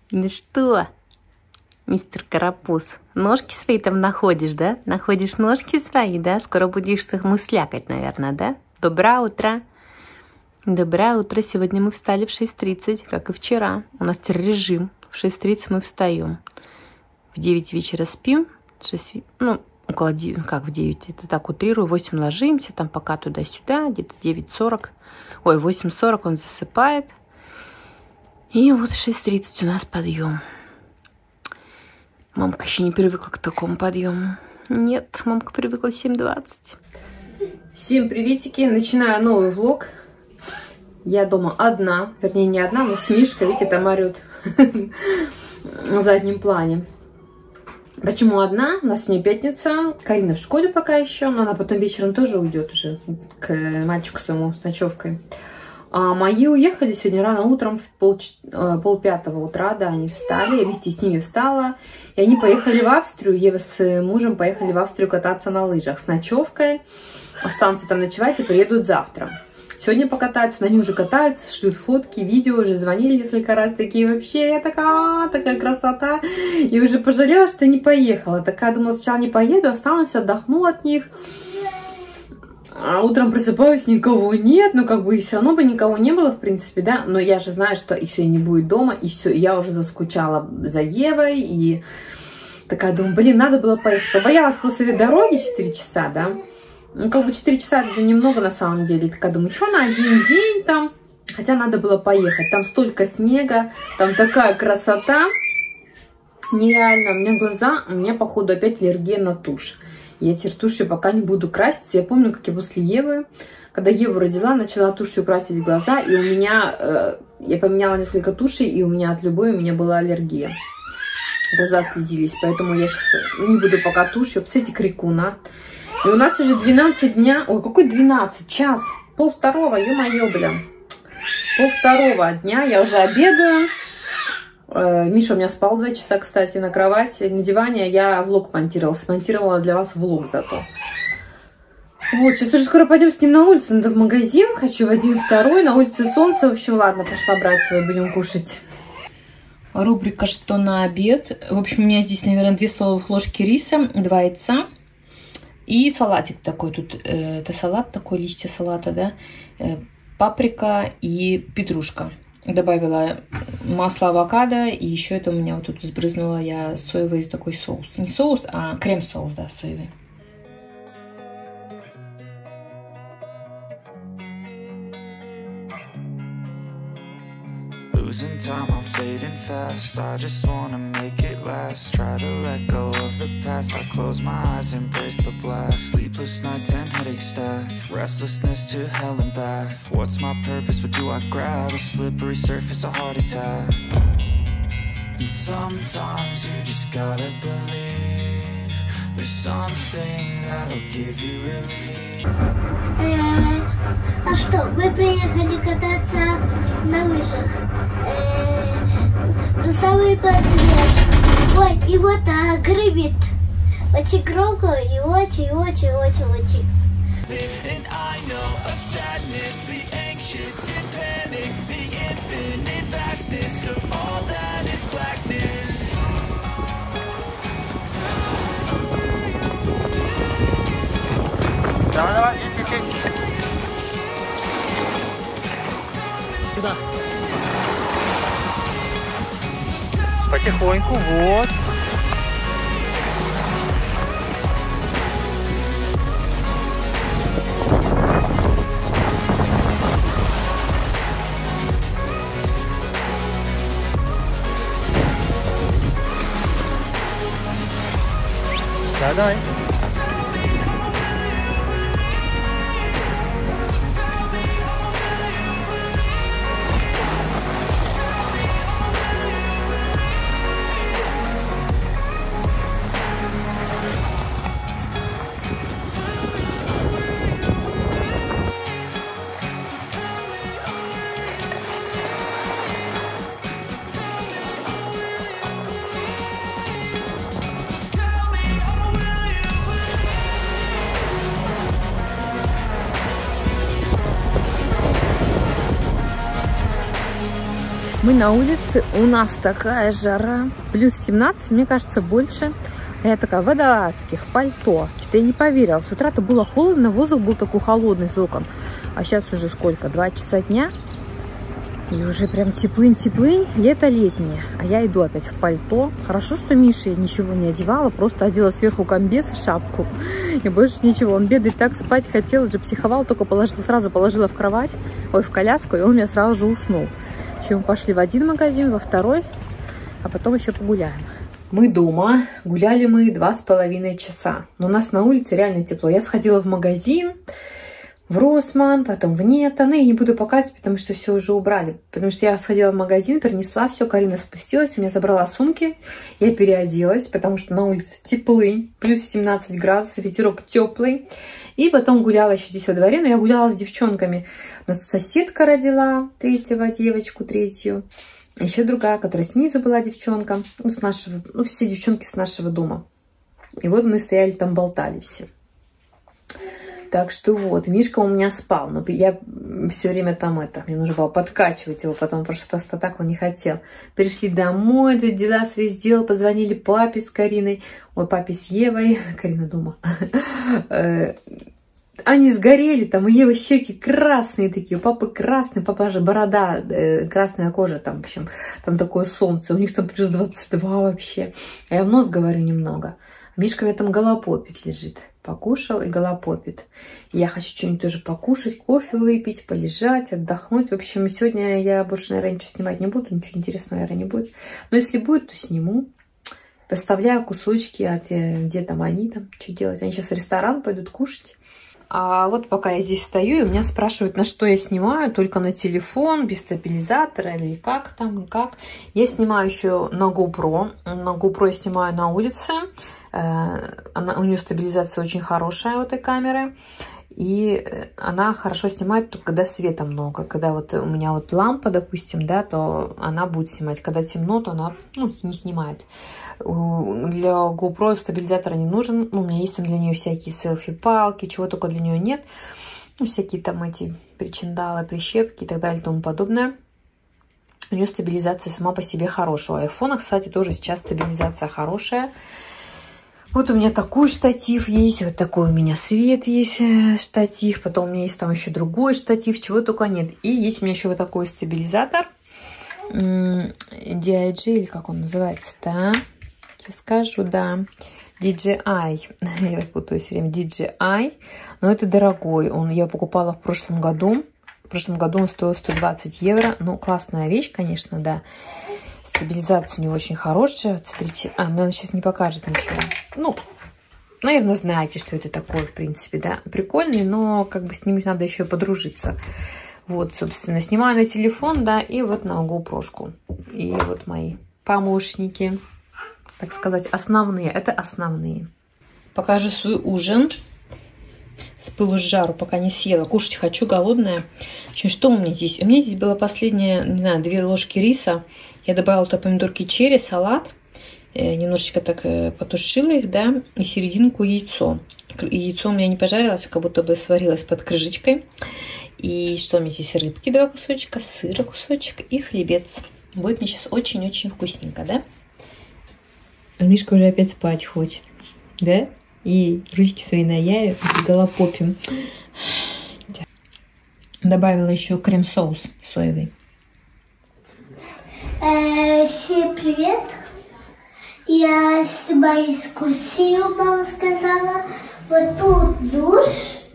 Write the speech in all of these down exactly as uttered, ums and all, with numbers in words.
Ну что, мистер Карапуз, ножки свои там находишь, да? Находишь ножки свои, да? Скоро будешь их мыслякать, наверное, да? Доброе утро. Доброе утро. Сегодня мы встали в шесть тридцать, как и вчера. У нас теперь режим. В шесть тридцать мы встаем. В девять вечера спим. шесть, ну, около девяти, как в девять, это так утрирую. В восемь ложимся, там пока туда-сюда, где-то девять сорок. Ой, восемь сорок он засыпает. И вот в шесть тридцать у нас подъем. Мамка еще не привыкла к такому подъему. Нет, мамка привыкла в семь двадцать. Всем приветики. Начинаю новый влог. Я дома одна. Вернее, не одна, но с Мишкой. Видите, там орет на заднем плане. Почему одна? У нас сегодня пятница. Карина в школе пока еще, но она потом вечером тоже уйдет уже к мальчику своему с ночевкой. А мои уехали сегодня рано утром, в пол, пол пятого утра, да, они встали, я вместе с ними встала, и они поехали в Австрию, Ева с мужем поехали в Австрию кататься на лыжах с ночевкой, останутся там ночевать и приедут завтра. Сегодня покатаются, они уже катаются, шлют фотки, видео, уже звонили несколько раз, такие вообще, я такая, такая красота, и уже пожалела, что не поехала, такая, думала, сначала не поеду, останусь, отдохну от них. А утром просыпаюсь, никого нет, ну как бы и все равно бы никого не было, в принципе, да, но я же знаю, что и все, не будет дома, и все, я уже заскучала за Евой, и такая думаю, блин, надо было поехать, побоялась просто этой дороги четыре часа, да, ну как бы четыре часа, это же немного на самом деле, такая думаю, что на один день там, хотя надо было поехать, там столько снега, там такая красота, нереально, у меня глаза, у меня походу опять аллергия на тушь. Я теперь тушью пока не буду краситься. Я помню, как я после Евы, когда Еву родила, начала тушью красить глаза. И у меня, э, я поменяла несколько тушей, и у меня от любой у меня была аллергия. Глаза слезились, поэтому я сейчас не буду пока тушью. Посмотрите, крикуна. И у нас уже двенадцать дня. Ой, какой двенадцать? Час. Пол второго, ё-моё, бля. Пол второго дня, я уже обедаю. Миша у меня спал два часа, кстати, на кровати, на диване. Я влог монтировала, смонтировала для вас влог зато. Вот, сейчас уже скоро пойдем с ним на улицу, надо в магазин, хочу в один второй, на улице солнце. В общем, ладно, пошла брать его, будем кушать. Рубрика «Что на обед?». В общем, у меня здесь, наверное, две столовых ложки риса, два яйца и салатик такой. Тут э, это салат такой, листья салата, да, э, паприка и петрушка. Добавила масло авокадо, и еще это у меня вот тут сбрызнула я соевый такой соус. Не соус, а крем-соус, да, соевый. Losing time, I'm fading fast. I just wanna make it last. Try to let go of the past. I close my eyes, embrace the blast. Sleepless nights and headaches stack. Restlessness to hell and back. What's my purpose? What do I grab? A slippery surface, a heart attack. And sometimes you just gotta believe there's something that'll give you relief. А что, мы приехали кататься на лыжах до самой побережья. Ой, и вот так гребет. Очень громко и очень-очень-очень-очень. And I know of sadness, the anxious and panic, the infinite vastness of all that is blackness. Давай, давай, чуть-чуть. Сюда. Потихоньку, вот. Да, давай. Мы на улице, у нас такая жара, плюс семнадцать, мне кажется, больше. Я такая в водолазке, в пальто. Что-то я не поверила. С утра-то было холодно, воздух был такой холодный с окон. А сейчас уже сколько? Два часа дня. И уже прям теплынь-теплынь, лето летнее. А я иду опять в пальто. Хорошо, что Миша ничего не одевала, просто одела сверху комбез и шапку. И больше ничего. Он бедный так спать хотел, уже психовал, только положила, сразу положила в кровать, ой, в коляску, и он у меня сразу же уснул. Еще мы пошли в один магазин, во второй, а потом еще погуляем. Мы дома, гуляли мы два с половиной часа. Но у нас на улице реально тепло. Я сходила в магазин, в Росман, потом в Нето. Ну, я не буду показывать, потому что все уже убрали. Потому что я сходила в магазин, принесла все, Карина спустилась, у меня забрала сумки. Я переоделась, потому что на улице теплый, плюс семнадцать градусов, ветерок теплый. И потом гуляла еще здесь во дворе, но я гуляла с девчонками. У нас соседка родила третьего, девочку третью. Еще другая, которая снизу была девчонка, ну, с нашего, ну, все девчонки с нашего дома. И вот мы стояли там, болтали все. Так что вот, Мишка у меня спал, но я все время там это, мне нужно было подкачивать его, потом просто, просто так он не хотел. Пришли домой, тут дела свои сделал, позвонили папе с Кариной, ой, папе с Евой, Карина дома. Они сгорели, там у Евы щеки красные такие, у папы красный, папа же борода, э, красная кожа, там, в общем, там такое солнце, у них там плюс двадцать два вообще. А я в нос говорю немного. А Мишка у меня там голопопит лежит. Покушал и голопопит. И я хочу что-нибудь тоже покушать, кофе выпить, полежать, отдохнуть. В общем, сегодня я больше, наверное, ничего снимать не буду, ничего интересного, наверное, не будет. Но если будет, то сниму. Поставляю кусочки, от, где там они, там, что делать. Они сейчас в ресторан пойдут кушать. А вот пока я здесь стою, и у меня спрашивают, на что я снимаю, только на телефон, без стабилизатора, или как там, и как. Я снимаю еще на GoPro. На GoPro я снимаю на улице. Она, у нее стабилизация очень хорошая у этой камеры. И она хорошо снимает только когда света много. Когда вот у меня вот лампа, допустим, да, то она будет снимать. Когда темно, то она, ну, не снимает. Для GoPro стабилизатора не нужен. У меня есть там для нее всякие селфи-палки, чего только для нее нет. Ну, всякие там эти причиндалы, прищепки и так далее и тому подобное. У нее стабилизация сама по себе хорошая. У айфона, кстати, тоже сейчас стабилизация хорошая. Вот у меня такой штатив есть, вот такой у меня свет есть штатив, потом у меня есть там еще другой штатив, чего только нет. И есть у меня еще вот такой стабилизатор, ди ай джи, или как он называется-то, сейчас скажу, да, ди джей ай, я путаю все время, ди джей ай, но это дорогой, он, я покупала в прошлом году, в прошлом году он стоил сто двадцать евро, ну, классная вещь, конечно, да. Стабилизация у него очень хорошая. Смотрите. А, ну она сейчас не покажет ничего. Ну, наверное, знаете, что это такое, в принципе, да. Прикольный, но как бы с ним надо еще подружиться. Вот, собственно, снимаю на телефон, да, и вот на GoPro-шку. И вот мои помощники, так сказать, основные. Это основные. Покажу свой ужин. С пылу с жару, пока не съела. Кушать хочу, голодная. В общем, что у меня здесь? У меня здесь было последние, не знаю, две ложки риса. Я добавила туда помидорки черри, салат. Э, немножечко так э, потушила их, да. И в серединку яйцо. Яйцо у меня не пожарилось, как будто бы сварилось под крышечкой. И что у меня здесь? Рыбки два кусочка, сыра кусочек и хлебец. Будет мне сейчас очень-очень вкусненько, да? А Мишка уже опять спать хочет, да? И ручки свои наявят, голопопим. Добавила еще крем-соус соевый. Э, всем привет! Я снимаю экскурсию, мама сказала. Вот тут душ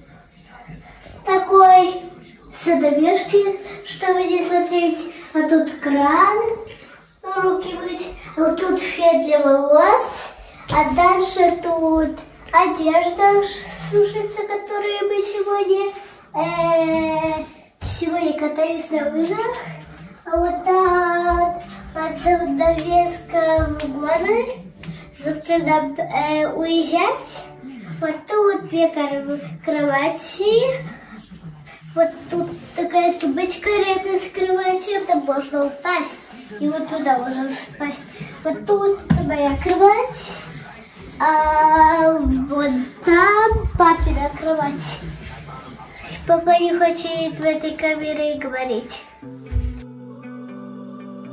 такой с задвижкой, чтобы не смотреть. А тут кран, руки мыть. А вот тут фен для волос. А дальше тут одежда сушится, которую мы сегодня, э, сегодня катались на лыжах. А вот так под занавеска в горы. Завтра нам э, уезжать. Вот тут две кровати. Вот тут такая тумбочка рядом с кроватью. Там можно упасть. И вот туда можно упасть. Вот тут моя кровать. А вот там папина кровать. Папа не хочет в этой камере говорить.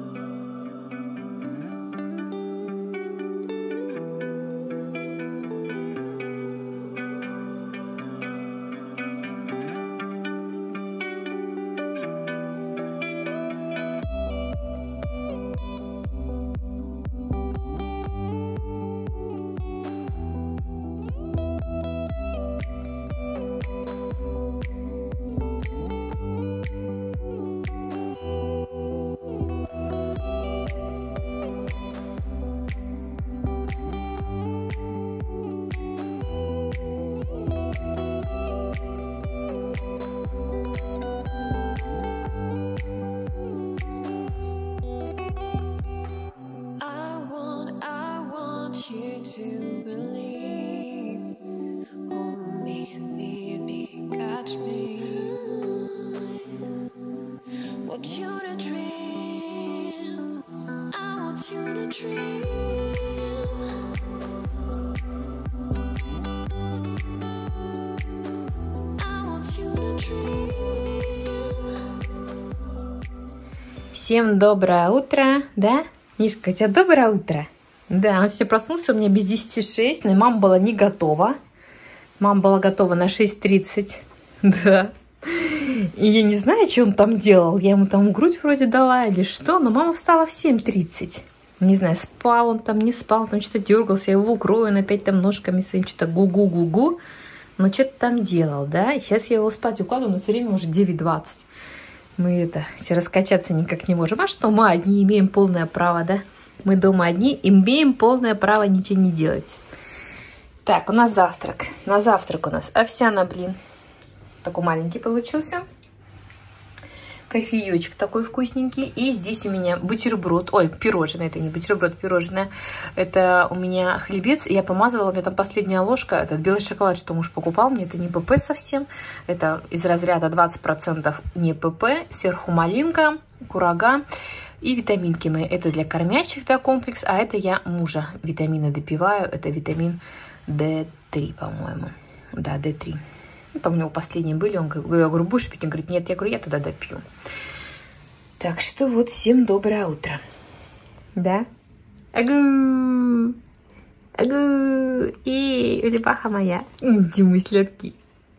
Всем доброе утро, да? Мишка, у тебя доброе утро? Да, он сегодня проснулся у меня без десяти шесть, но мама была не готова. Мама была готова на шесть тридцать, да. И я не знаю, что он там делал. Я ему там грудь вроде дала или что, но мама встала в семь тридцать. Не знаю, спал он там, не спал, там что-то дергался, я его укрою, он опять там ножками своим что-то гу-гу-гу-гу. Но что-то там делал, да. И сейчас я его спать укладываю, но все время уже девять двадцать. Мы это, все раскачаться никак не можем. А что, мы одни имеем полное право, да? Мы дома одни, имеем полное право ничего не делать. Так, у нас завтрак. На завтрак у нас овсяный блин. Такой маленький получился. Кофеечек такой вкусненький. И здесь у меня бутерброд. Ой, пирожное. Это не бутерброд, пирожное. Это у меня хлебец. Я помазала. У меня там последняя ложка. Этот белый шоколад, что муж покупал. Мне это не ПП совсем. Это из разряда двадцать процентов не ПП. Сверху малинка, курага. И витаминки мои. Это для кормящих, да, комплекс. А это я мужа витамины допиваю. Это витамин дэ три, по-моему. Да, дэ три. Там у него последние были. Он говорит, я говорю, будешь пить? Он говорит, нет. Я говорю, я тогда допью. Так что вот, всем доброе утро. Да? Агу! Агу! Эй, улыбаха моя. Иди, мы сладкие.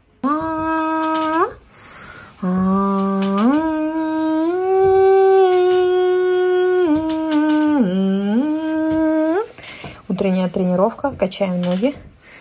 Утренняя тренировка. Качаем ноги.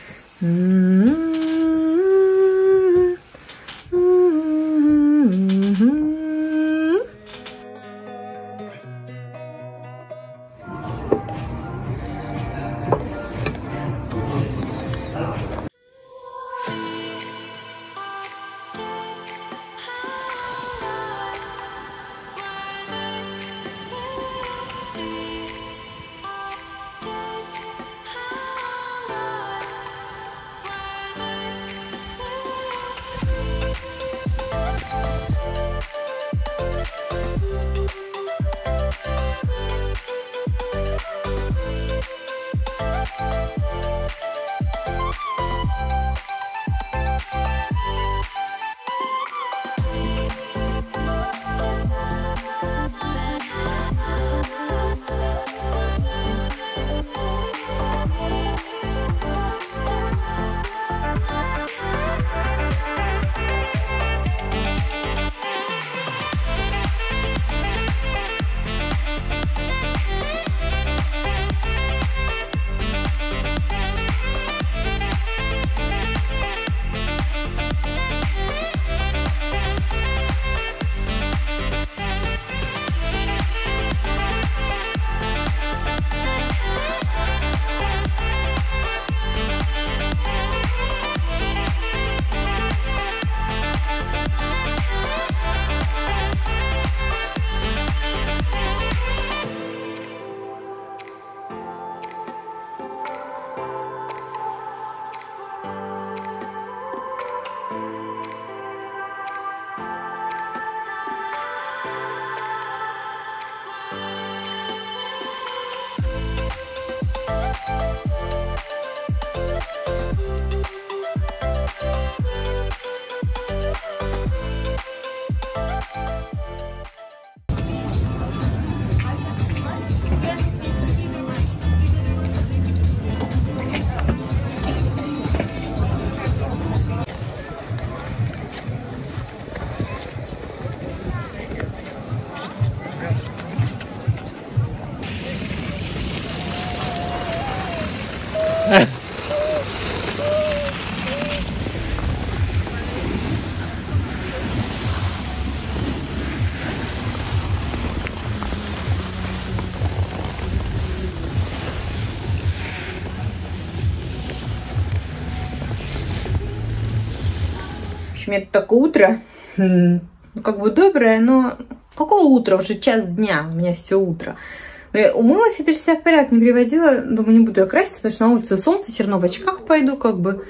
В общем, это такое утро, ну, как бы доброе, но какого утра? Уже час дня, у меня все утро. Но я умылась, это же себя в порядок не приводила. Думаю, не буду я краситься, потому что на улице солнце, все равно в очках пойду, как бы.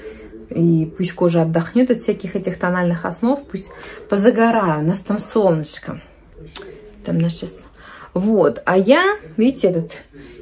И пусть кожа отдохнет от всяких этих тональных основ, пусть позагораю. У нас там солнышко. Там наш сейчас... Вот. А я, видите, этот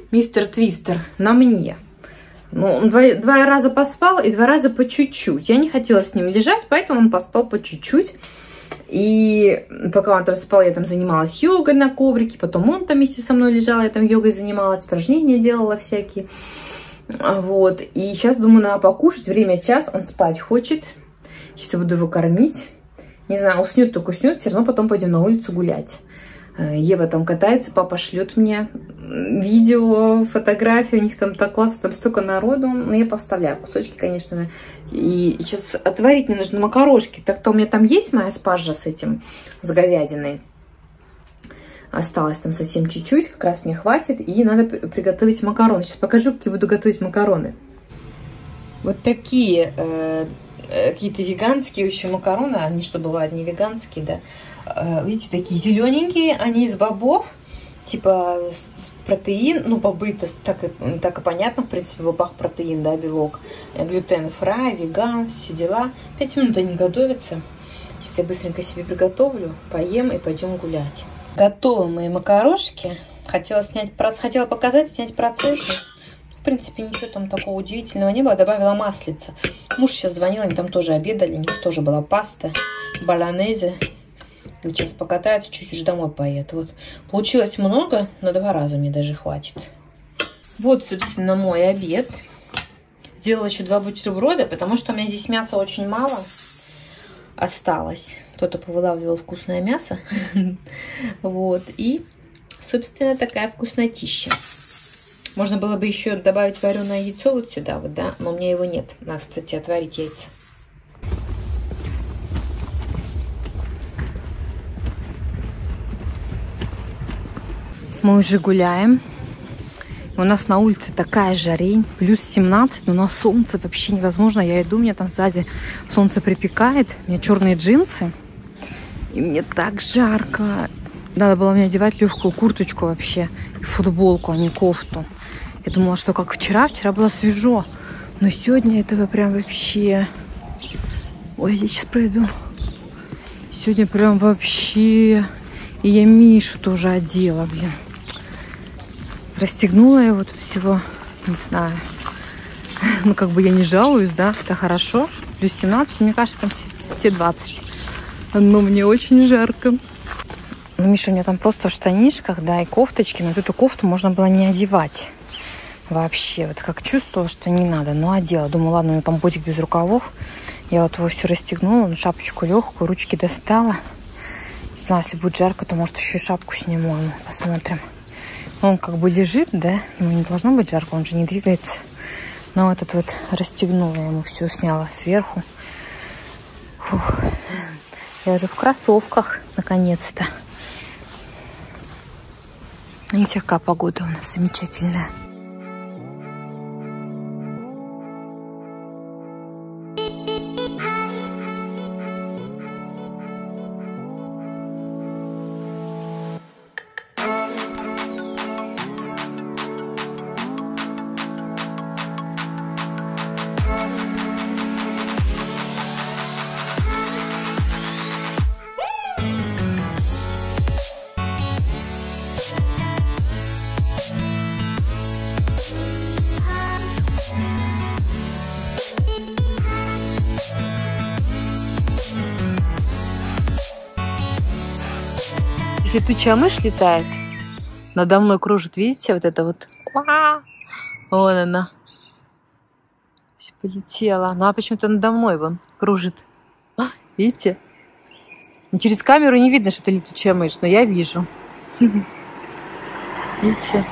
мистер Твистер на мне. Ну, он два, два раза поспал и два раза по чуть-чуть. Я не хотела с ним лежать, поэтому он поспал по чуть-чуть. И пока он там спал, я там занималась йогой на коврике. Потом он там вместе со мной лежал, я там йогой занималась, упражнения делала всякие. Вот. И сейчас думаю, надо покушать. Время час, он спать хочет. Сейчас я буду его кормить. Не знаю, уснет, только уснет. Все равно потом пойдем на улицу гулять. Ева там катается, папа шлет мне видео, фотографии, у них там так классно, там столько народу, но я поставляю кусочки, конечно. И сейчас отварить мне нужно макарошки, так-то у меня там есть моя спаржа с этим, с говядиной. Осталось там совсем чуть-чуть, как раз мне хватит, и надо приготовить макароны. Сейчас покажу, как я буду готовить макароны. Вот такие э, какие-то веганские еще макароны, они что, бывают не веганские, да? Видите, такие зелененькие, они из бобов, типа протеин, ну бобы, так и, так и понятно, в принципе, в бобах протеин, да, белок, глютен фрай, веган, все дела. Пять минут они готовятся. Сейчас я быстренько себе приготовлю, поем и пойдем гулять. Готовы мои макарошки. Хотела снять, хотела показать, снять процесс. В принципе, ничего там такого удивительного не было. Добавила маслица. Муж сейчас звонил, они там тоже обедали, у них тоже была паста, болонезе. Сейчас покатаются, чуть-чуть домой поедут. Вот. Получилось много, на два раза мне даже хватит. Вот, собственно, мой обед. Сделала еще два бутерброда, потому что у меня здесь мяса очень мало осталось. Кто-то повылавливал вкусное мясо. Вот. И, собственно, такая вкуснотища. Можно было бы еще добавить вареное яйцо вот сюда, вот, да, но у меня его нет. Надо, кстати, отварить яйца. Мы уже гуляем. У нас на улице такая жарень, плюс семнадцать, но на солнце вообще невозможно. Я иду, мне там сзади солнце припекает, у меня черные джинсы, и мне так жарко. Надо было мне одевать легкую курточку вообще, и футболку, а не кофту. Я думала, что как вчера, вчера было свежо, но сегодня этого прям вообще... Ой, я сейчас пройду. Сегодня прям вообще... И я Мишу тоже одела, блин. Расстегнула его тут всего, не знаю. Ну, как бы я не жалуюсь, да, это хорошо. Плюс семнадцать, мне кажется, там все двадцать. Но мне очень жарко. Ну, Миша у меня там просто в штанишках, да, и кофточки. Но эту кофту можно было не одевать вообще. Вот как чувствовала, что не надо, но одела. Думаю, ладно, у него там ботик без рукавов. Я вот его все расстегнула, шапочку легкую, ручки достала. Не знаю, если будет жарко, то, может, еще и шапку сниму. Посмотрим. Он как бы лежит, да? Ему не должно быть жарко, он же не двигается. Но вот этот вот расстегнула, я ему все сняла сверху. Фух. Я уже в кроссовках, наконец-то. И такая погода у нас замечательная. Летучая мышь летает, надо мной кружит, видите, вот это вот. Вон она. Полетела. Ну а почему-то надо мной вон кружит. А, видите? Но через камеру не видно, что это летучая мышь, но я вижу. Видите?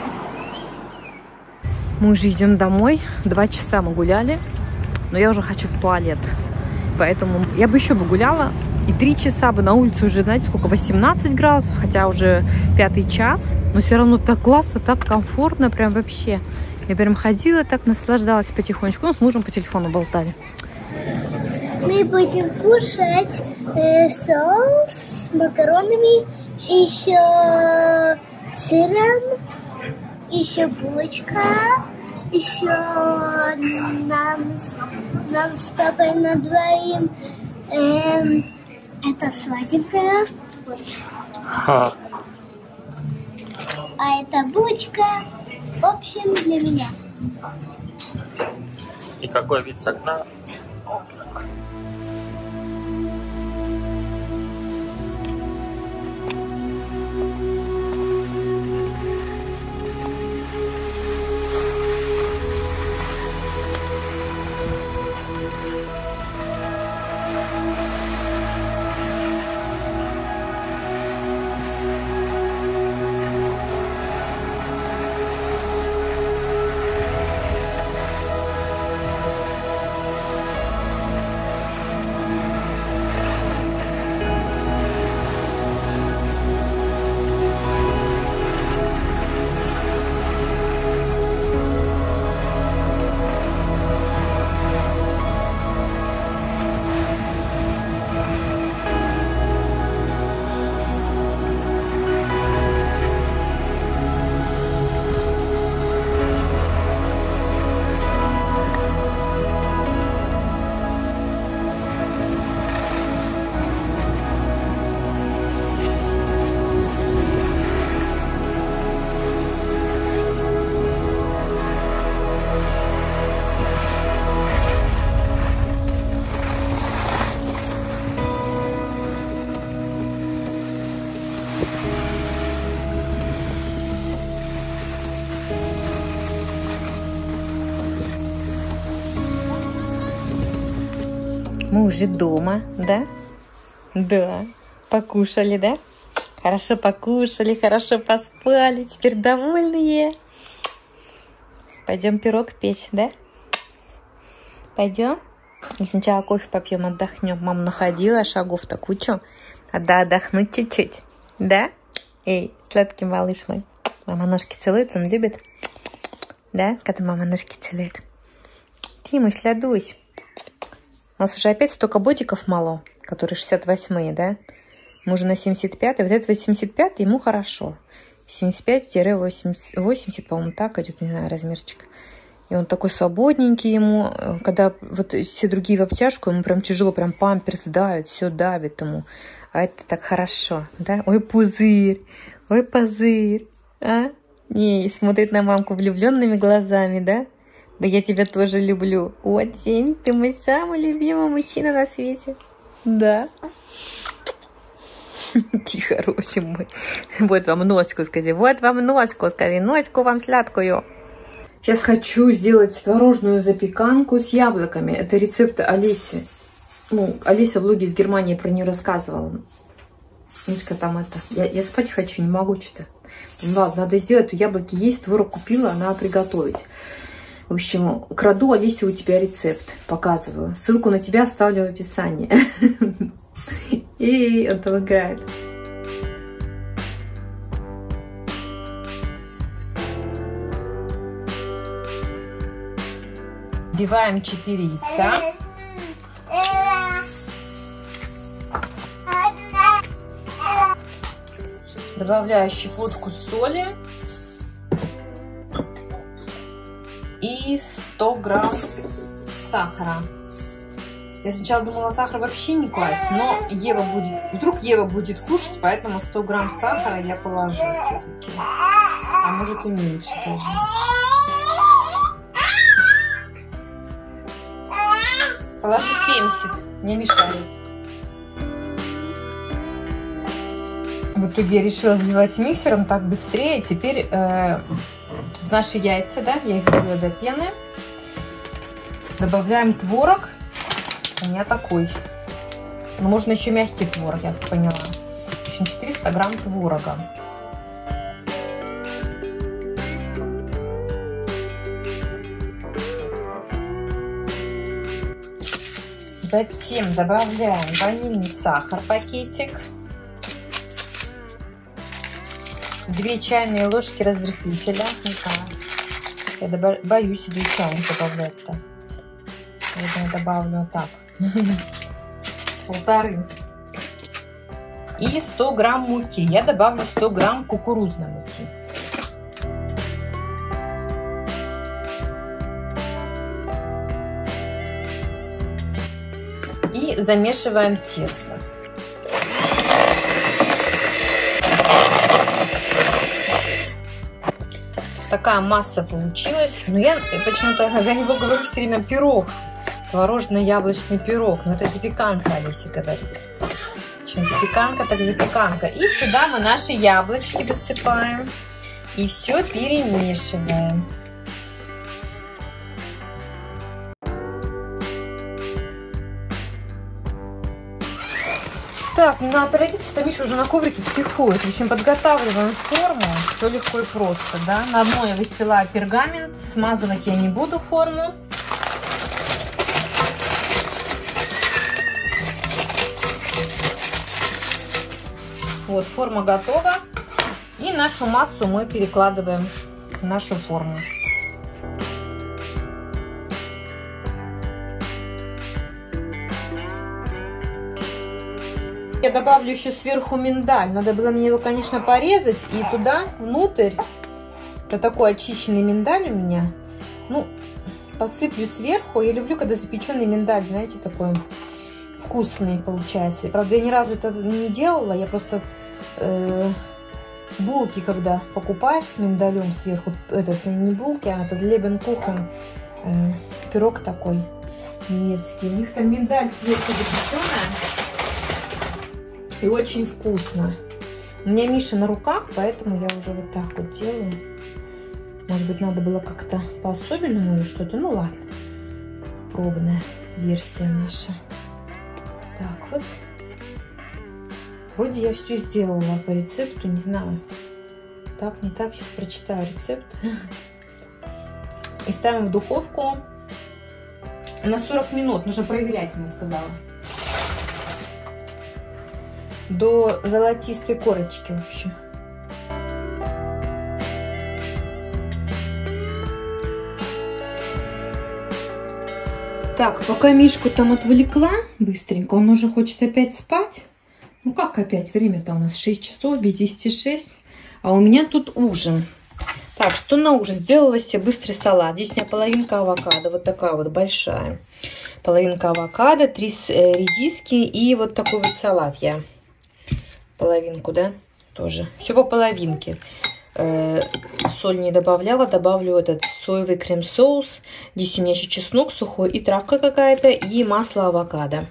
Мы уже идем домой. Два часа мы гуляли, но я уже хочу в туалет. Поэтому я бы еще бы гуляла. И три часа бы на улице уже, знаете, сколько, восемнадцать градусов, хотя уже пятый час. Но все равно так классно, так комфортно, прям вообще. Я прям ходила, так наслаждалась потихонечку. Ну, с мужем по телефону болтали. Мы будем кушать э, соус с макаронами, еще сыром, еще булочка, еще нам, нам с папой на двоим. Эм, это сладенькое. Вот. А это булочка. В общем, для меня. И какой вид с окна? Мы уже дома, да? Да. Покушали, да? Хорошо покушали, хорошо поспали. Теперь довольные. Пойдем пирог печь, да? Пойдем? И сначала кофе попьем, отдохнем. Мама находила шагов-то кучу. Надо отдохнуть чуть-чуть. Да? Эй, сладкий малыш мой. Мама ножки целует, он любит? Да? Когда мама ножки целует. Тима, слядусь. У нас уже опять столько ботиков мало, которые шестьдесят восьмые, да? Мы уже на семьдесят пятый. Вот этот семьдесят пятый ему хорошо. семьдесят пять восемьдесят, восемьдесят, по-моему, так идет, не знаю, размерчик. И он такой свободненький ему. Когда вот все другие в обтяжку, ему прям тяжело, прям памперс давит, все давит ему. А это так хорошо, да? Ой, пузырь, ой, позырь, а? Не, смотрит на мамку влюбленными глазами, да? Да я тебя тоже люблю. Очень, ты мой самый любимый мужчина на свете. Да. Ты хороший мой. Вот вам носку, скажи. Вот вам носку, скажи. Носку вам сладкую. Сейчас хочу сделать творожную запеканку с яблоками. Это рецепт Олеси. Ну, Олеся в влоге из Германии про нее рассказывала. Ничка там это. Я, я спать хочу, не могу что-то. Ладно, надо сделать. У яблоки есть, творог купила, надо приготовить. В общем, краду, Олеся, у тебя рецепт. Показываю. Ссылку на тебя оставлю в описании. И он там играет. Вбиваем четыре яйца. Добавляю щепотку соли. И сто грамм сахара. Я сначала думала сахар вообще не класть, но Ева будет, вдруг Ева будет кушать, поэтому сто грамм сахара я положу все-таки. А может и меньше даже. Положу семьдесят, не мешает. В итоге я решила взбивать миксером так быстрее. Теперь э, наши яйца, да, я их взбила до пены. Добавляем творог. У меня такой. Но можно еще мягкий творог, я поняла. В общем, четыреста грамм творога. Затем добавляем ванильный сахар, пакетик. Две чайные ложки разрыхлителя. Я добав... боюсь две чайных добавлять-то. Я добавлю вот так. Полторы. И сто грамм муки. Я добавлю сто грамм кукурузной муки. И замешиваем тесто. такая масса получилась. Но я почему-то за него говорю все время пирог. Творожно-яблочный пирог. Но это запеканка, Олеся говорит. Чем запеканка, так запеканка. И сюда мы наши яблочки посыпаем. И все перемешиваем. Так, не надо торопиться, там Миша уже на коврике психует. В общем, подготавливаем форму. Все легко и просто, да. На дно я выстилаю пергамент. Смазывать я не буду форму. Вот, форма готова. И нашу массу мы перекладываем в нашу форму. Я добавлю еще сверху миндаль. Надо было мне его, конечно, порезать. И туда, внутрь, это такой очищенный миндаль у меня. Ну, посыплю сверху. Я люблю, когда запеченный миндаль, знаете, такой вкусный получается. Правда, я ни разу это не делала. Я просто э, булки, когда покупаешь с миндалем сверху, этот не булки, а этот Лебенкухен, э, пирог такой немецкий. У них там миндаль сверху запеченная. И очень вкусно. У меня Миша на руках, поэтому я уже вот так вот делаю. Может быть, надо было как-то по-особенному или что-то. Ну ладно. Пробная версия наша. Так вот. Вроде я все сделала по рецепту, не знаю. Так, не так. Сейчас прочитаю рецепт. И ставим в духовку на сорок минут. Нужно проверять, она сказала. До золотистой корочки, в общем. Так, пока Мишку там отвлекла быстренько, он уже хочет опять спать. Ну как опять? Время-то у нас шесть часов, без десяти шесть. А у меня тут ужин. Так, что на ужин? Сделала себе быстрый салат. Здесь у меня половинка авокадо, вот такая вот большая. Половинка авокадо, три редиски и вот такой вот салат я. Половинку, да, тоже. Все по половинке. Э, соль не добавляла. Добавлю этот соевый крем-соус. Здесь у меня еще чеснок сухой и травка какая-то. И масло авокадо.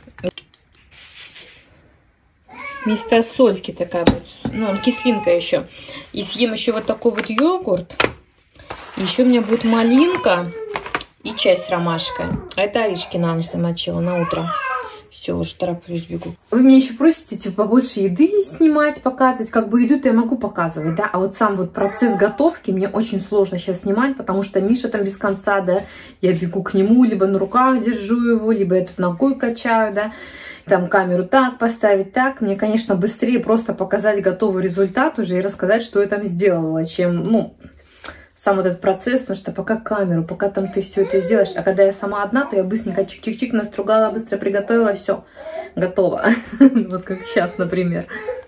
Вместо сольки такая вот. Ну, кислинка еще. И съем еще вот такой вот йогурт. Еще у меня будет малинка и чай с ромашкой. А это орешки на ночь замочила на утро. Все, уже тороплюсь, бегу. Вы меня еще просите, типа, побольше еды снимать, показывать. Как бы еду-то я могу показывать, да. А вот сам вот процесс готовки мне очень сложно сейчас снимать, потому что Миша там без конца, да. Я бегу к нему, либо на руках держу его, либо я тут ногой качаю, да. Там камеру так поставить, так. Мне, конечно, быстрее просто показать готовый результат уже и рассказать, что я там сделала, чем, ну... сам вот этот процесс, потому что пока камеру, пока там ты все это сделаешь, а когда я сама одна, то я быстренько чик-чик-чик настругала, быстро приготовила, все, готово. Вот как сейчас, например.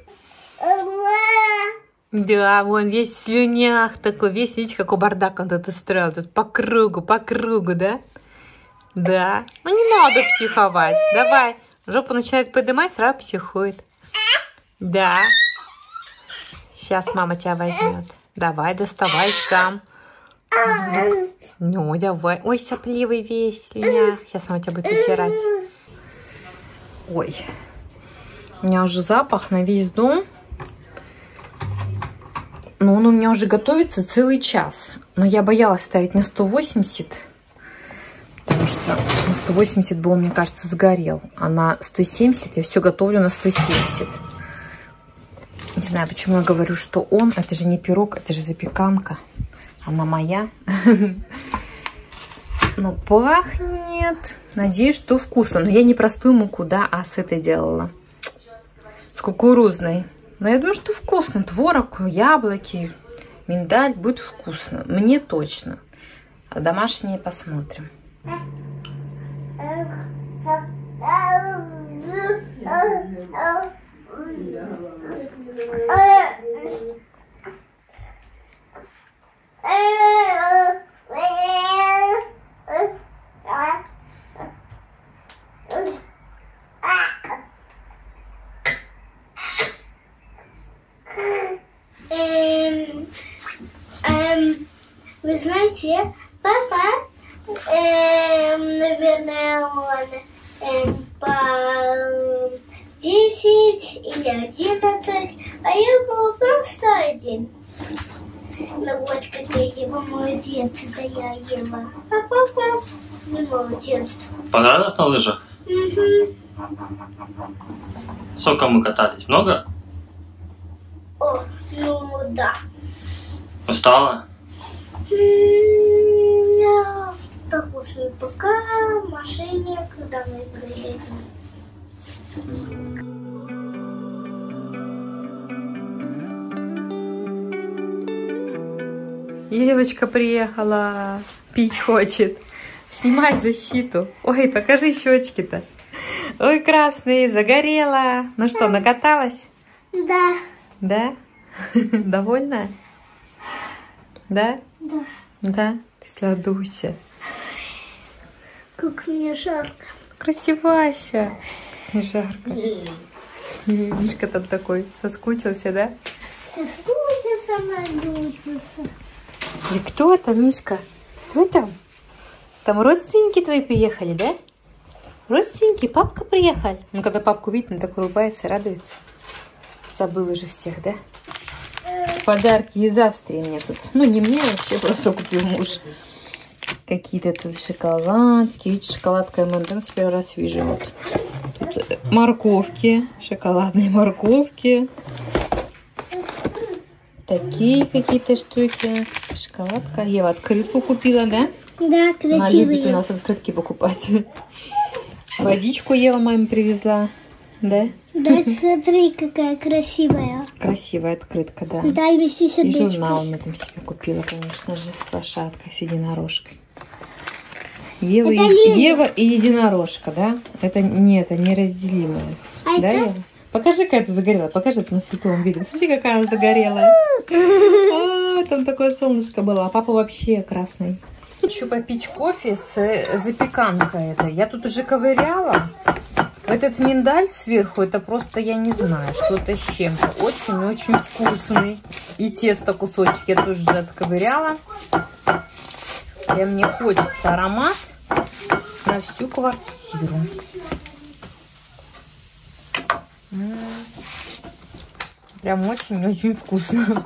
Да, вон весь в слюнях такой, весь, видите, какой бардак он тут устроил, тут по кругу, по кругу, да? Да. Ну не надо психовать, давай. Жопу начинает поднимать, сразу психует. Да. Сейчас мама тебя возьмет. Давай, доставай сам. Ну, давай. Ой, сопливый весь слюня. Сейчас мама тебя будет вытирать. Ой. У меня уже запах на весь дом. Но он у меня уже готовится целый час. Но я боялась ставить на сто восемьдесят. Потому что на сто восемьдесят был, мне кажется, сгорел. А на сто семьдесят я все готовлю на сто семьдесят. Не знаю, почему я говорю, что он. Это же не пирог, это же запеканка. Она моя. Но пахнет. Надеюсь, что вкусно. Но я не простую муку, да, а с этой делала. С кукурузной. Но я думаю, что вкусно. Творог, яблоки, миндаль. Будет вкусно. Мне точно. А домашние посмотрим. Um, um, Вы знаете, папа, э, наверное, он э, по десять или одиннадцать, а я была просто один. Ну вот, как я его молодец, да я ела. А папа не молодец. Понравилось на лыжах? Угу. Сколько мы катались? Много? О, ну да. Устала? Я покушаю пока в машине, когда мы приедем. Девочка приехала, пить хочет. Снимай защиту. Ой, покажи щечки-то. Ой, красные, загорела. Ну что, накаталась? Да. Да? Довольна? Да? Да. Да? Ты сладуся. Как мне жарко. Красивайся. Не жарко. И Мишка там такой соскучился, да? Соскучился, надутился. И кто это, Мишка? Кто там? Там родственники твои приехали, да? Родственники, папка приехал. Ну, когда папку видит, он так улыбается, радуется. Забыл уже всех, да? Подарки из Австрии мне тут. Ну, не мне, вообще просто купил муж. Какие-то тут шоколадки. Видите, шоколадка эм энд эмс первый раз вижу. Вот. Тут морковки, шоколадные морковки. Такие какие-то штуки. Шоколадка. Ева открытку купила, да? Да, красивые. Она любит у нас открытки покупать. Водичку Ева маме привезла, да? Да, смотри, какая красивая. Красивая открытка, да. Да, и вместе И сердечко. журнал мы там себе купила, конечно же, с лошадкой, с единорожкой. Ева, Это и, Лена. Ева и единорожка, да? Это нет, это неразделимые. А да, это? Ева? Покажи, какая ты загорела. Покажи это на световом виде. Смотри, какая она загорелая. А, там такое солнышко было, а папа вообще красный. Хочу попить кофе с запеканкой этой. Я тут уже ковыряла. Этот миндаль сверху, это просто, я не знаю, что-то с чем-то. Очень-очень вкусный. И тесто кусочек я тоже уже отковыряла. Прям мне хочется аромат на всю квартиру. М-м-м. Прям очень-очень вкусно.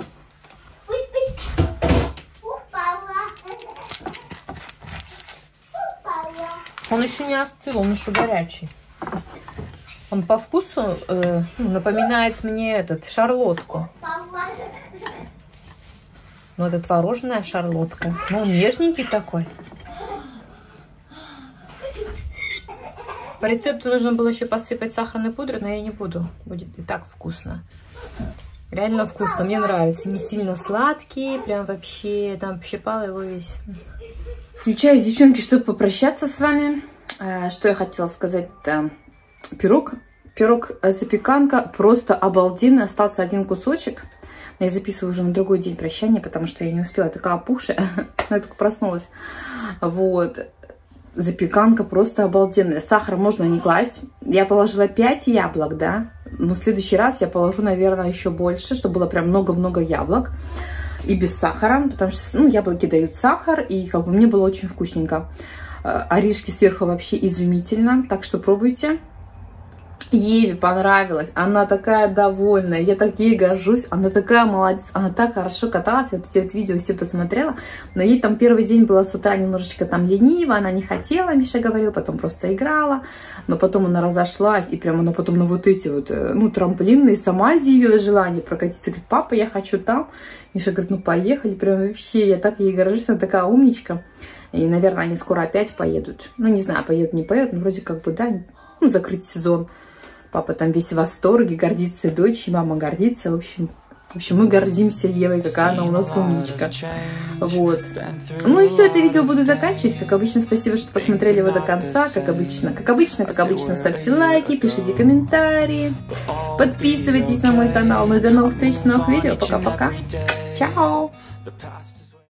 Он еще не остыл, он еще горячий. Он по вкусу э, напоминает мне этот шарлотку. Ну, это творожная шарлотка. Ну, он нежненький такой. По рецепту нужно было еще посыпать сахарной пудрой, но я не буду. Будет и так вкусно. Реально вкусно, мне нравится. Не сильно сладкий, прям вообще, там общипала его весь. Включаюсь, девчонки, чтобы попрощаться с вами. Что я хотела сказать-то? Пирог. Пирог запеканка просто обалденный. Остался один кусочек. Я записываю уже на другой день прощания, потому что я не успела. Я такая опухшая. Я только проснулась. Вот. Запеканка просто обалденная. Сахар можно не класть. Я положила пять яблок, да. Но в следующий раз я положу, наверное, еще больше, чтобы было прям много-много яблок. И без сахара, потому что, ну, яблоки дают сахар, и как бы мне было очень вкусненько. Орешки сверху вообще изумительно, так что пробуйте. Еве понравилось, она такая довольная, я так ей горжусь, она такая молодец, она так хорошо каталась, я вот эти вот видео все посмотрела, но ей там первый день было с утра немножечко там лениво, она не хотела, Миша говорил, потом просто играла, но потом она разошлась, и прям она потом на вот эти вот, ну, трамплинные сама изъявила желание прокатиться, говорит, папа, я хочу там, Миша говорит, ну, поехали, прям вообще, я так ей горжусь, она такая умничка, и, наверное, они скоро опять поедут, ну, не знаю, поедут, не поедут, но вроде как бы, да, ну, закрыть сезон. Папа там весь в восторге, гордится дочь, и мама гордится. В общем, в общем, мы гордимся Евой, какая она у нас умничка. Вот. Ну и все, это видео буду заканчивать. Как обычно, спасибо, что посмотрели его до конца. Как обычно, как обычно, как обычно, ставьте лайки, пишите комментарии. Подписывайтесь на мой канал. Ну и до новых встреч, новых видео. Пока-пока. Чао.